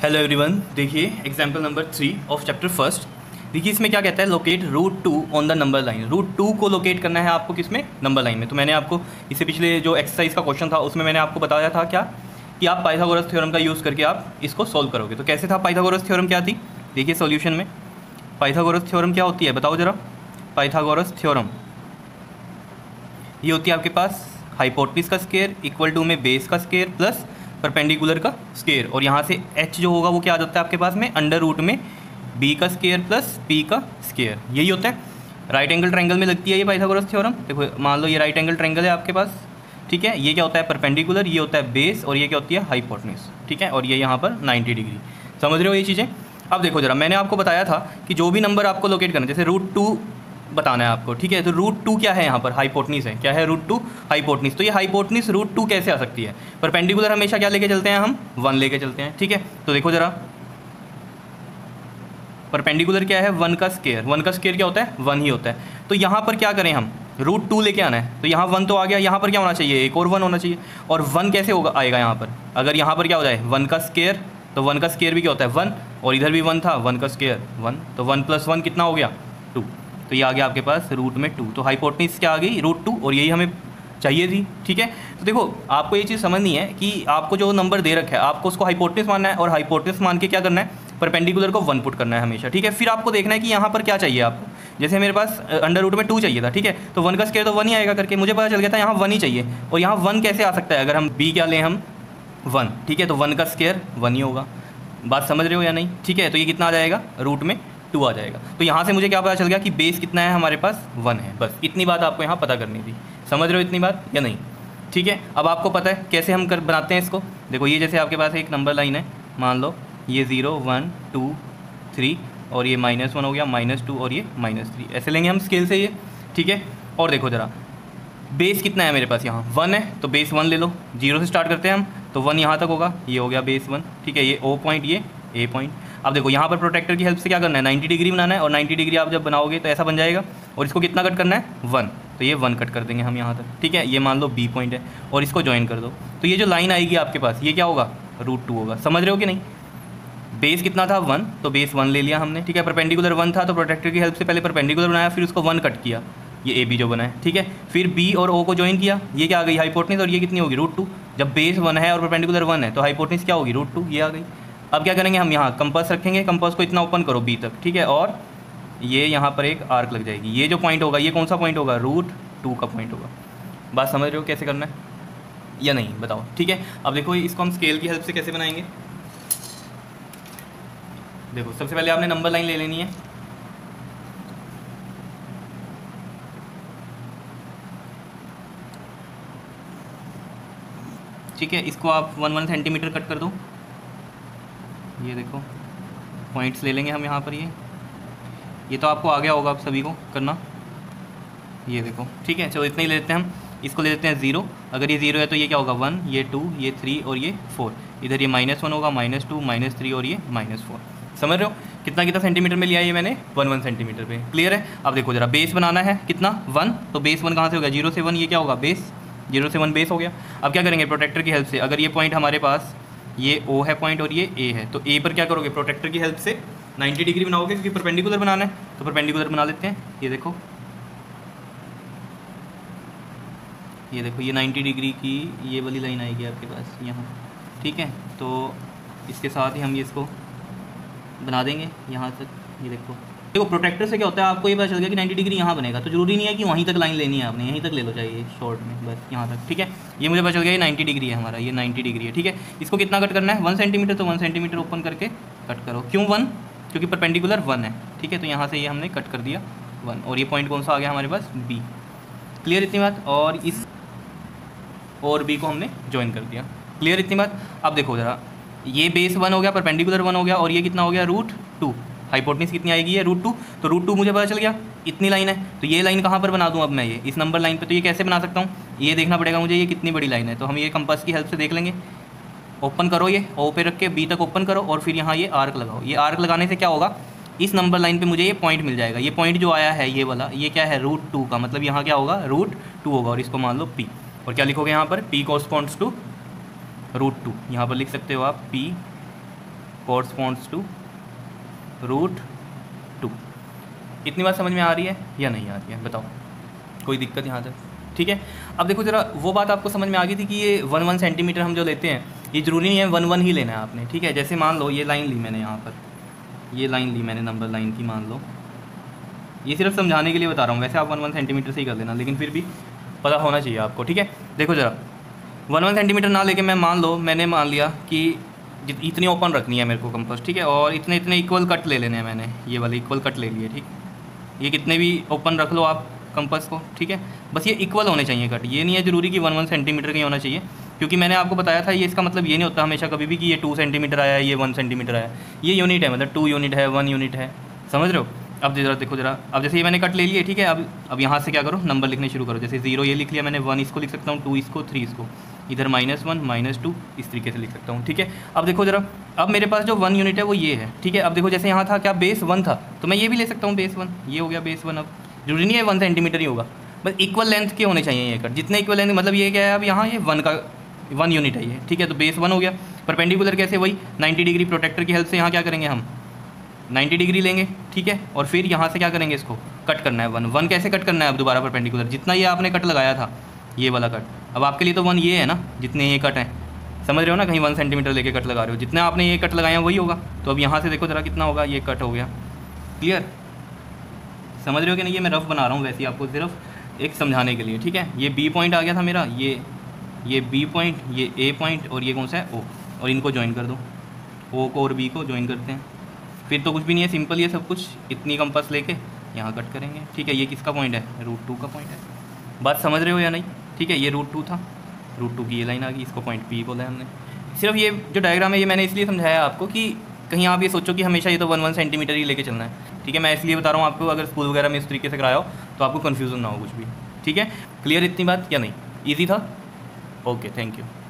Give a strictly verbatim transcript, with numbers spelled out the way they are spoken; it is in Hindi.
हेलो एवरीवन, देखिए example number three of chapter first. देखिए इसमें क्या कहता है, locate root two on the number line. Root two को लोकेट करना है आपको किसमें, नंबर लाइन में। तो मैंने आपको इससे पिछले जो एक्सरसाइज का क्वेश्चन था उसमें मैंने आपको बताया था क्या कि आप पाइथागोरस थ्योरम का यूज़ करके आप इसको सॉल्व करोगे। तो कैसे था, पाइथागोरस थ्योरम क्या थी, देखिए सॉल्यूशन में पाइथागोरस थ्योरम क्या होती है बताओ ज़रा। पाइथागोरस थ्योरम ये होती है आपके पास हाइपोटेनस का स्क्वायर इक्वल टू में बेस का स्क्वायर प्लस परपेंडिकुलर का स्क्वायर, और यहाँ से h जो होगा वो क्या आ जाता है आपके पास में अंडर रूट में b का स्क्वायर प्लस p का स्क्वायर। यही होता है राइट एंगल ट्रायंगल में लगती है ये पाइथागोरस थ्योरम। देखो मान लो ये राइट एंगल ट्रायंगल है आपके पास, ठीक है। ये क्या होता है परपेंडिकुलर, ये होता है बेस, और ये क्या होती है हाइपोटेनस, ठीक है। और ये यहाँ पर नाइन्टी डिग्री। समझ रहे हो ये चीज़ें। अब देखो जरा, मैंने आपको बताया था कि जो भी नंबर आपको लोकेट करना है, जैसे रूट टू बताना है आपको, ठीक है। तो रूट टू क्या है यहाँ पर, हाइपोटेनस है। क्या है, रूट टू हाइपोटेनस। तो ये हाइपोटेनस रूट टू कैसे आ सकती है, परपेंडिकुलर हमेशा क्या लेके चलते हैं हम, वन लेके चलते हैं, ठीक है। तो देखो जरा, परपेंडिकुलर क्या है, वन का स्क्वायर। वन का स्क्वायर क्या होता है, वन ही होता है। तो यहाँ पर क्या करें हम, रूट टू लेके आना है। तो यहाँ वन तो आ गया, यहाँ पर क्या होना चाहिए, एक और वन होना चाहिए। और वन कैसे होगा आएगा यहाँ पर, अगर यहाँ पर क्या हो जाए वन का स्क्वायर, तो वन का स्क्वायर भी क्या होता है वन, और इधर भी वन था, वन का स्क्वायर वन, तो वन प्लस वन कितना हो गया टू। तो ये आ गया आपके पास रूट में टू। तो हाइपोटेनस क्या आ गई, रूट टू, और यही हमें चाहिए थी, ठीक है। तो देखो आपको ये चीज़ समझनी है कि आपको जो नंबर दे रखा है आपको उसको हाइपोटेनस मानना है, और हाइपोटेनस मान के क्या करना है, परपेंडिकुलर को वन पुट करना है हमेशा, ठीक है। फिर आपको देखना है कि यहाँ पर क्या चाहिए आपको। जैसे मेरे पास अंडर रूट में टू चाहिए था, ठीक है, तो वन का स्क्वायर तो वन ही आएगा करके मुझे पता चल गया था यहाँ वन ही चाहिए। और यहाँ वन कैसे आ सकता है, अगर हम बी क्या लें हम वन, ठीक है। तो वन का स्क्वायर वन ही होगा, बात समझ रहे हो या नहीं, ठीक है। तो ये कितना आ जाएगा, रूट में टू आ जाएगा। तो यहाँ से मुझे क्या पता चल गया कि बेस कितना है हमारे पास, वन है। बस इतनी बात आपको यहाँ पता करनी थी। समझ रहे हो इतनी बात या नहीं, ठीक है। अब आपको पता है कैसे हम कर बनाते हैं इसको। देखो ये जैसे आपके पास एक नंबर लाइन है, मान लो ये ज़ीरो वन टू थ्री, और ये माइनस वन हो गया, माइनस टू, और ये माइनस थ्री, ऐसे लेंगे हम स्केल से ये, ठीक है। और देखो ज़रा, बेस कितना है मेरे पास, यहाँ वन है, तो बेस वन ले लो। जीरो से स्टार्ट करते हैं हम, तो वन यहाँ तक होगा, ये हो गया बेस वन, ठीक है। ये ओ पॉइंट, ये ए पॉइंट। अब देखो यहाँ पर प्रोटेक्टर की हेल्प से क्या करना है, नाइन्टी डिग्री बनाना है, और नाइन्टी डिग्री आप जब बनाओगे तो ऐसा बन जाएगा। और इसको कितना कट करना है, वन, तो ये वन कट कर देंगे हम यहाँ तक, ठीक है। ये मान लो बी पॉइंट है, और इसको ज्वाइन कर दो। तो ये जो लाइन आएगी आपके पास, ये क्या होगा, रूट टू होगा। समझ रहे हो कि नहीं। बेस कितना था, वन, तो बेस वन ले लिया हमने, ठीक है। परपेंडिकुलर वन था, तो प्रोटेक्टर की हेल्प से पहले परपेंडिकुलर बनाया, फिर उसको वन कट किया, ये ए बी जो बना है, ठीक है। फिर बी और ओ को ज्वाइन किया, ये क्या आ गई हाइपोटेनस, और ये कितनी होगी, रूट टू। जब बेस वन है और परपेंडिकुलर वन है तो हाइपोटेनस क्या होगी, रूट टू, ये आ गई। अब क्या करेंगे हम, यहाँ कंपास रखेंगे, कंपास को इतना ओपन करो बी तक, ठीक है। और ये यहाँ पर एक आर्क लग जाएगी। ये जो पॉइंट होगा, ये कौन सा पॉइंट होगा, रूट टू का पॉइंट होगा। बात समझ रहे हो कैसे करना है या नहीं, बताओ, ठीक है। अब देखो इसको हम स्केल की हेल्प से कैसे बनाएंगे। देखो सबसे पहले आपने नंबर लाइन ले लेनी है, ठीक है। इसको आप वन वन सेंटीमीटर कट कर दो। ये देखो पॉइंट्स ले लेंगे हम यहाँ पर, ये ये तो आपको आ गया होगा आप सभी को करना। ये देखो, ठीक है, चलो इतना ही ले लेते हैं हम। इसको ले लेते हैं ज़ीरो, अगर ये ज़ीरो है तो ये क्या होगा, वन, ये टू, ये थ्री, और ये फोर। इधर ये माइनस वन होगा, माइनस टू, माइनस थ्री, और ये माइनस फोर। समझ रहे हो कितना कितना सेंटीमीटर में लिया है ये मैंने, वन वन सेंटीमीटर पे। क्लियर है। अब देखो जरा, बेस बनाना है कितना, वन, तो बेस वन कहाँ से होगा, जीरो से वन, ये क्या होगा बेस, जीरो से वन बेस हो गया। अब क्या करेंगे, प्रोटेक्टर की हेल्प से, अगर ये पॉइंट हमारे पास ये ओ है पॉइंट और ये ए है, तो ए पर क्या करोगे, प्रोटेक्टर की हेल्प से नाइन्टी डिग्री बनाओगे, क्योंकि परपेंडिकुलर बनाना है, तो परपेंडिकुलर बना लेते हैं। ये देखो, ये देखो, ये नाइन्टी डिग्री की ये वाली लाइन आएगी आपके पास यहाँ, ठीक है। तो इसके साथ ही हम ये इसको बना देंगे यहाँ तक। ये देखो देखो प्रोटेक्टर से क्या होता है, आपको ये पता चल गया कि नाइन्टी डिग्री यहाँ बनेगा, तो जरूरी नहीं है कि वहीं तक लाइन लेनी है आपने, यहीं तक ले लो चाहिए शॉर्ट में, बस यहाँ तक, ठीक है। ये मुझे पता चल गया ये नाइन्टी डिग्री है हमारा, ये नाइन्टी डिग्री है, ठीक है। इसको कितना कट करना है, वन सेंटीमीटर, तो वन सेंटीमीटर ओपन करके कट करो। क्यों वन, क्योंकि परपेंडिकुलर वन है, ठीक है। तो यहाँ से ये हमने कट कर दिया वन, और ये पॉइंट कौन सा आ गया हमारे पास, बी। क्लियर इतनी बात। और इस और बी को हमने ज्वाइन कर दिया। क्लियर इतनी बात। अब देखो ज़रा, ये बेस वन हो गया, परपेंडिकुलर वन हो गया, और ये कितना हो गया, रूट टू। हाइपोटेनस कितनी आएगी, ये रूट टू, तो रूट टू मुझे पता चल गया इतनी लाइन है। तो ये लाइन कहाँ पर बना दूँ अब मैं, ये इस नंबर लाइन पे। तो ये कैसे बना सकता हूँ, ये देखना पड़ेगा मुझे ये कितनी बड़ी लाइन है। तो हम ये कंपास की हेल्प से देख लेंगे। ओपन करो, ये ओ पे रख के बी तक ओपन करो, और फिर यहाँ ये आर्क लगाओ। ये आर्क लगाने से क्या होगा, इस नंबर लाइन पे मुझे ये पॉइंट मिल जाएगा। ये पॉइंट जो आया है ये वाला, ये क्या है, रूट टू का, मतलब यहाँ क्या होगा, रूट टू होगा, और इसको मान लो पी। और क्या लिखोगे यहाँ पर, P corresponds to root two, यहाँ पर लिख सकते हो आप P corresponds to root two. इतनी बात समझ में आ रही है या नहीं आ रही है, बताओ, कोई दिक्कत यहाँ तक? ठीक है, अब देखो जरा, वो बात आपको समझ में आ गई थी कि ये वन वन सेंटीमीटर हम जो लेते हैं, ये ज़रूरी नहीं है वन वन ही लेना है आपने। ठीक है, जैसे मान लो ये लाइन ली मैंने यहाँ पर, ये लाइन ली मैंने नंबर लाइन की, मान लो, ये सिर्फ समझाने के लिए बता रहा हूँ, वैसे आप वन वन सेंटीमीटर से ही कर लेना, लेकिन फिर भी पता होना चाहिए आपको। ठीक है, देखो ज़रा, वन वन सेंटीमीटर ना लेके मैं मान लो मैंने मान लिया कि इतनी ओपन रखनी है मेरे को कंपास। ठीक है, और इतने इतने इक्वल कट ले लेने हैं मैंने, ये वाले इक्वल कट ले लिए। ठीक, ये कितने भी ओपन रख लो आप कंपास को। ठीक है, बस ये इक्वल होने चाहिए कट, ये नहीं है ज़रूरी कि वन वन सेंटीमीटर का ही होना चाहिए, क्योंकि मैंने आपको बताया था ये इसका मतलब ये नहीं होता हमेशा कभी भी कि ये टू सेंटीमीटर आया है, ये वन सेंटीमीटर आया है। ये यूनिट है, मतलब टू यूनिट है, वन यूनिट है, समझ रहे हो? अब जरा देखो जरा, अब जैसे ये मैंने कट ले लिए। ठीक है, अब अब यहाँ से क्या करो, नंबर लिखने शुरू करो। जैसे जीरो ये लिख लिया मैंने, वन इसको लिख सकता हूँ, टू इसको, थ्री इसको, इधर माइनस वन माइनस टू, इस तरीके से लिख सकता हूँ। ठीक है, अब देखो जरा, अब मेरे पास जो वन यूनिट है वो ये है। ठीक है, अब देखो जैसे यहाँ था क्या, बेस वन था, तो मैं ये भी ले सकता हूँ बेस वन, ये हो गया बेस वन। अब जरूरी नहीं है वन सेंटीमीटर ही होगा, बस इक्वल लेंथ के होने चाहिए ये कट, जितने इक्वल लेंथ, मतलब ये क्या है, अब यहाँ ये वन का वन यूनिट है ये। ठीक है, तो बेस वन हो गया। परपेंडिकुलर कैसे, वही नाइन्टी डिग्री प्रोटेक्टर की हेल्प से यहाँ क्या करेंगे हम, नाइन्टी डिग्री लेंगे। ठीक है, और फिर यहाँ से क्या करेंगे, इसको कट करना है वन। वन कैसे कट करना है, अब दोबारा परपेंडिकुलर, जितना ये आपने कट लगाया था ये वाला कट, अब आपके लिए तो वन ये है ना, जितने ये कट हैं, समझ रहे हो ना, कहीं वन सेंटीमीटर लेके कट लगा रहे हो, जितने आपने ये कट लगाया वही होगा। तो अब यहाँ से देखो जरा कितना होगा, ये कट हो गया। क्लियर, समझ रहे हो कि नहीं? ये मैं रफ बना रहा हूँ वैसे ही आपको सिर्फ एक समझाने के लिए। ठीक है, ये बी पॉइंट आ गया था मेरा, ये ये बी पॉइंट, ये ए पॉइंट, और ये कौन सा है, ओ, और इनको ज्वाइन कर दो, ओ को और बी को ज्वाइन करते हैं। फिर तो कुछ भी नहीं है, सिंपल ये सब कुछ, इतनी कंपास लेके यहाँ कट करेंगे। ठीक है, ये किसका पॉइंट है, रूट टू का पॉइंट है। बात समझ रहे हो या नहीं? ठीक है, ये रूट टू था, रूट टू की ये लाइन आ गई, इसको पॉइंट पी बोला है हमने। सिर्फ ये जो डायग्राम है ये मैंने इसलिए समझाया आपको कि कहीं आप ये सोचो कि हमेशा ये तो वन वन सेंटीमीटर ही लेके चलना है। ठीक है, मैं इसलिए बता रहा हूँ आपको, अगर स्कूल वगैरह में इस तरीके से कराया हो तो आपको कन्फ्यूज़न ना हो कुछ भी। ठीक है, क्लियर इतनी बात या नहीं? ईजी था? Okay, thank you.